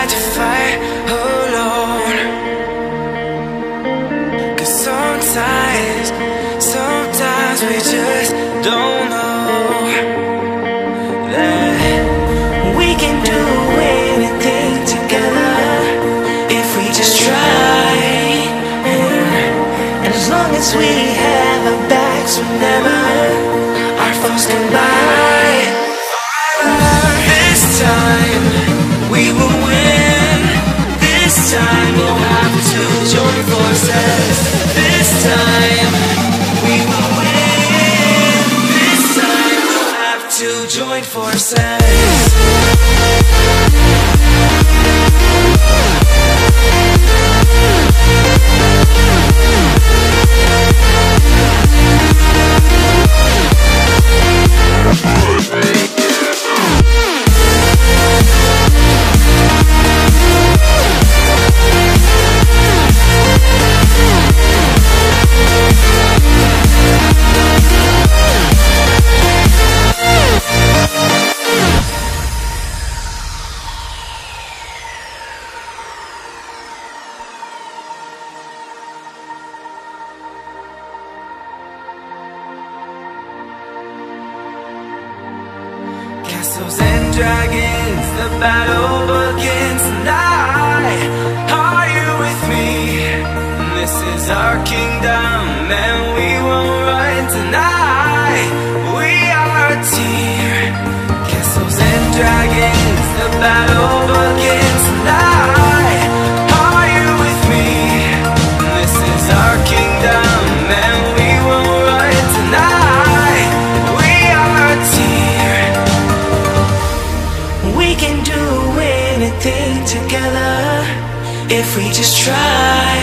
had to fight alone. 'Cause sometimes we just don't know that we can do anything together if we just try. And as long as we have our backs, whenever our foes collide, this time we will win. This time we'll have to join forces. This time we will win. This time we'll have to join forces. Castles and dragons, the battle begins tonight. Are you with me? This is our kingdom and we won't run tonight. We are a team. Castles and dragons, the battle begins tonight. Are you with me? This is our kingdom and we won't run tonight. We are a team. We can do anything together if we just try.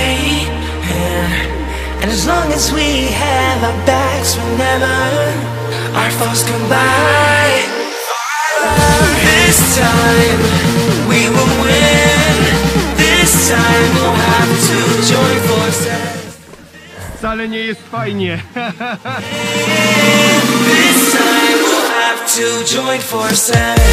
And as long as we have our backs, whenever our foes combine, this time we will win. This time we'll have to join forces. Wcale nie jest fajnie. This time we'll have to join forces.